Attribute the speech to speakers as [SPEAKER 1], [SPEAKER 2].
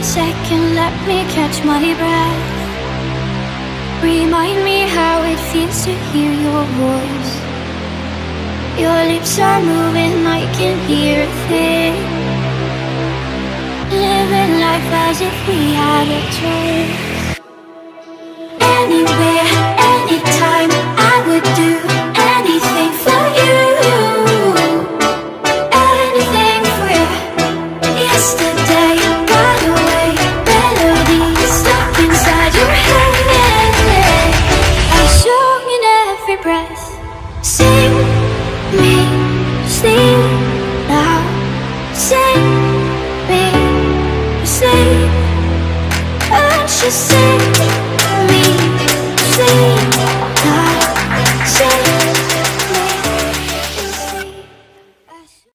[SPEAKER 1] second, let me catch my breath. Remind me how it feels to hear your voice. Your lips are moving, I can hear a thing. Living life as if we had a choice. Anywhere, anytime, I would do anything for you. Anything for you. Yesterday got away, melodies stuck inside your head. I show in every breath. Sing me, sleep now. Sing me, sleep. And she sing me, sleep now. Sing